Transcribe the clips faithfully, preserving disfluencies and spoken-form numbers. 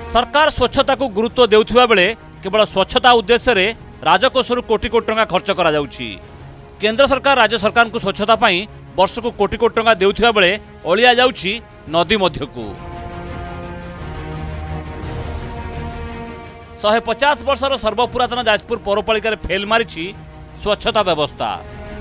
सरकार स्वच्छता को गुरुत्व देउथिबा बेले केवल स्वच्छता उद्देश्य रे राजकोषरु कोटी कोटी टंका खर्च करा जाउछि। केंद्र सरकार राज्य सरकार को स्वच्छता पाई वर्ष को कोटी कोटी टंका देउथिबा बेले अलिया जाउछि नदी मध्यकू। शहे पचास वर्षर सर्वपुरातन जाजपुर पौरपालिका फेल मारिछि स्वच्छता व्यवस्था।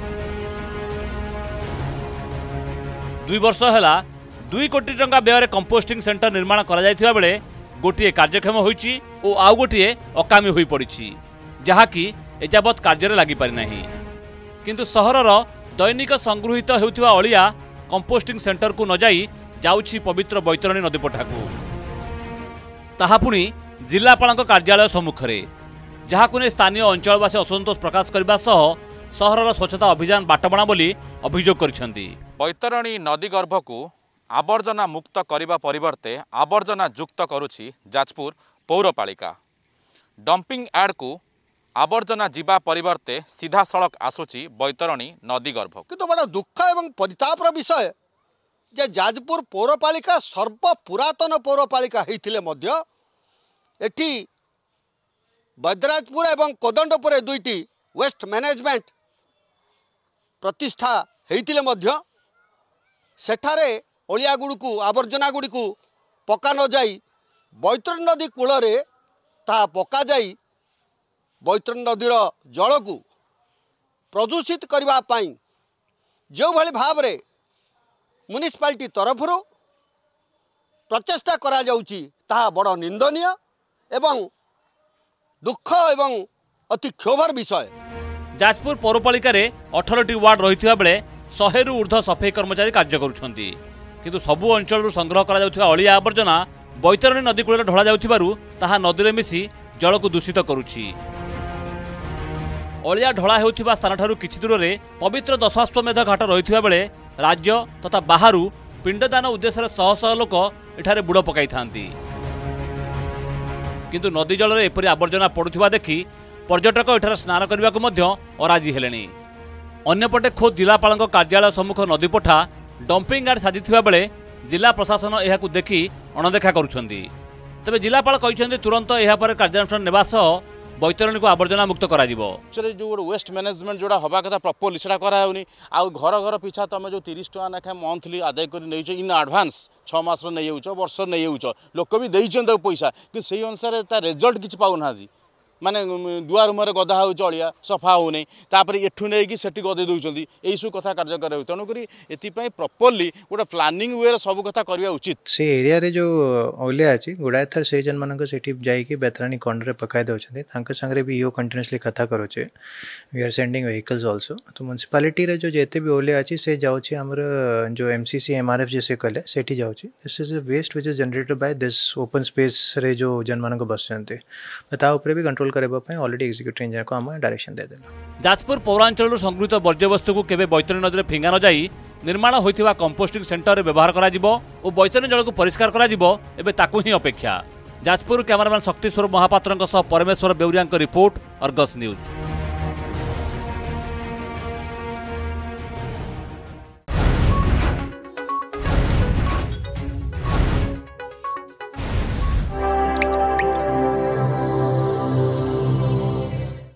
दुई वर्ष है दुई कोटी टंका व्यय कंपोस्टिंग सेंटर निर्माण करा जायथिबा बेले गोटे कार्यक्षम होईछि और आउ गोटे अकामी होई पड़िछि, जहाँकि एजाबत कार्य लगी पारि नाही। किंतु सहरर दैनिक संगृहित हेउथिबा अलिया कंपोस्टिंग सेंटर को न जाई जाउछि पवित्र बैतरणी नदी पठाकू, ताहा पुणी जिलापाल कार्यालय सम्मुखरे, जहाँकु ने स्थानीय अंचलवासी असंतोष प्रकाश करने सह सहरर स्वच्छता अभियान बाटबणा बोली अभियोग करिसेंती। बैतरणी नदी गर्भ को आवर्जना मुक्त करने परिवर्ते आवर्जना युक्त करुछि जाजपुर पौरपालिका। डंपिंग यार्ड को आवर्जना जीवा परिवर्ते सीधा सड़क आसुची बैतरणी नदी गर्भ। किंतु बड़ा दुख एवं परितापर विषय जे जाजपुर पौरपालिका सर्वपुरातन पौरपालिका होइथिले मध्य एठी बैद्यराजपुर एवं कोदंडपुर दुईटी वेस्ट मैनेजमेंट प्रतिष्ठा होइथिले मध्य सेठारे अलिया गुड़ को आवर्जना गुड़ी को पका न जाई बैतरणी नदी कूल ता पका जाई बैतरणी नदीर जल को प्रदूषित करबा पाई जो भली भाव रे म्युनिसिपालिटी तरफरु प्रचेष्टा करा जाउची ताहा बड़ निंदनीय एवं दुख एवं अति क्षोभर विषय। जाजपुर पौरपालिका रे अठारह टी वार्ड रहिथिबा बेले सौ रु ऊर्ध्व सफाई कर्मचारी कार्य करुछंती, किंतु सबु अंचल संग्रह करा जाउथिबा अलिया आवर्जना बैतरणी नदी कूल ढला जाउथिबारु ताहा नदी मिसी जल को दूषित करुछि। अलिया ढला हेउथिबा स्थान ठारू किछि दूर रे पवित्र दशाश्वमेध घाट रहिथिबा बेले राज्य तथा बाहरु पिंडदान उद्देश्य शह शह लोक एठारे बुड़ पकाई थांती, किंतु नदी जल रे एपरि आवर्जना पड़ुथिबा देखि पर्यटक एठारे स्नान करने को अराजी हेलेनी। अन्यपटे खोद जिलापाल कार्यालय सम्मुख नदी पठा डंपिंग यार्ड साजिथिबा बेले जिला प्रशासन यहाकू देखि अणदेखा करुछंती। तबे जिलापाल कहिसेंती तुरंत एहा पर कार्यानुष्ठान नेबा सह बैतरणी को आवर्जना मुक्त करा जिवो। जो वेस्ट मैनेजमेंट जोड़ा हवा कथा प्रॉपर्ली सेटा कराउनी आ घर घर पिछा तुम जो तीस टका नाखा मंथली आदाय कर नहीं इन एडवांस छः मास नहीं वर्ष नहीं लोक भी देते पैसा कि सही अनुसार रिजल्ट किसी पाऊना माने दुआर मुहर गदा हो अलिया सफा होने एठू नहीं से गदे दूसरी यही सब कथा कार्यकारी तेणुक ये प्रॉपर्ली गोटे प्लानिंग वे सब कथा करवा उचित। से एरिया रे जो अलिया अच्छी गुड़ाए थर से जन मान जाकि बैतरणी कंडे पकाई दौरान सांगे भी यो कंटिन्यूसली कथा करोचे we are sending vehicles also. तो म्युनिसिपालिटी रे जो जेते भी अलिया अच्छी से जाऊँगी आमर जो एमसीसी एमआरएफ जैसे कले से जाऊँगी this is waste which is generated by this open space रे जो जन मान बसते भी कंट्रोल ऑलरेडी एग्जीक्यूटिव इंजीनियर को हम डायरेक्शन दे देना। जाजपुर पौरांचल संगृहित वर्ज्यवस्तु को केबे बैतरणी नदी में फिंगा न जाई निर्माण होइथिबा कंपोस्टिंग सेंटर रे व्यवहार करा जिवो और बैतरणी जल को परिष्कार करा जिवो एबे ताकू ही अपेक्षा। जाजपुर कैमरामैन शक्तिस्वर महापात्रଙ୍କ सह परमेश्वर बेउरिया रिपोर्ट अर्गस न्यूज।